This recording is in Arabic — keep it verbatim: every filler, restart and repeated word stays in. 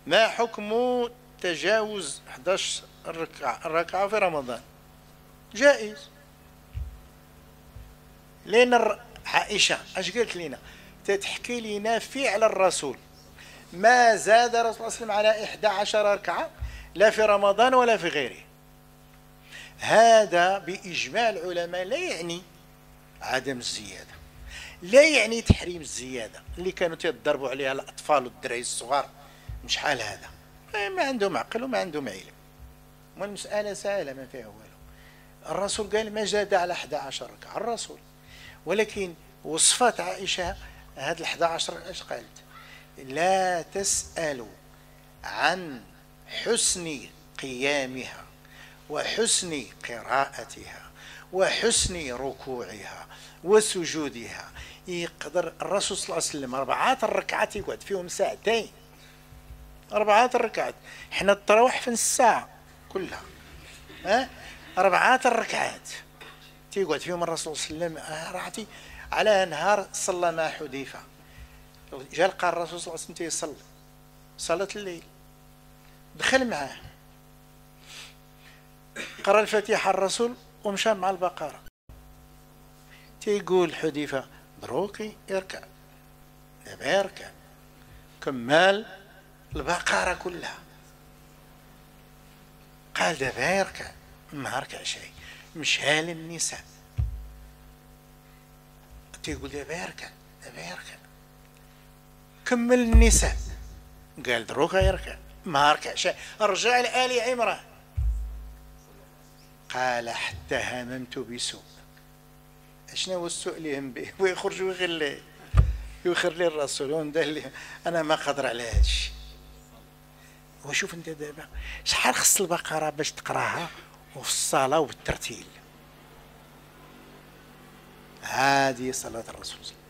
ما حكم تجاوز إحدى عشرة ركعة الركعة في رمضان؟ جائز، لأن عائشة اش قالت لنا؟ تتحكي لنا فعل الرسول، ما زاد الرسول صلى الله عليه وسلم على إحدى عشرة ركعة لا في رمضان ولا في غيره. هذا بإجماع العلماء لا يعني عدم الزيادة، لا يعني تحريم الزيادة اللي كانوا يتضربوا عليها الأطفال والدراري الصغار. مش حال هذا، ما عندهم عقل وما عندهم علم، والمسألة سهلة ما فيها والو. الرسول قال ما زاد على إحدى عشرة ركعة الرسول، ولكن وصفات عائشة هذا الإحدى عشر ايش قالت؟ لا تسأل عن حسن قيامها وحسن قراءتها وحسن ركوعها وسجودها. يقدر الرسول صلى الله عليه وسلم أربعات الركعات يقعد فيهم ساعتين، أربعات الركعات. احنا التراويح في نص ساعة كلها، ها؟ أربعات الركعات تيقعد فيهم الرسول صلى الله عليه وسلم. راحتي على نهار صلى مع حذيفة، جا لقى الرسول صلى الله عليه وسلم تيصلي صلاة الليل، دخل معاه قرأ الفاتحة الرسول ومشى مع البقرة. تيقول حذيفة دروكي يركع، دابا يركع كمال البقرة كلها. قال دابا يركع، ما ركع شيء، مشى للنساء تيقول دابا يركع، دابا يركع كمل النساء. قال دروكا يركع، ما ركع شيء، رجع لآل عمران. قال حتى هممت بسوء. اشنا هو السوء اللي هم به؟ ويخرج ويغير يخر لي الرسول وندير لي انا ما قادر على هذا الشيء. وشوف انت دابا شحال خص البقره باش تقراها وفي الصلاه وبالترتيل. هذه صلاه الرسول.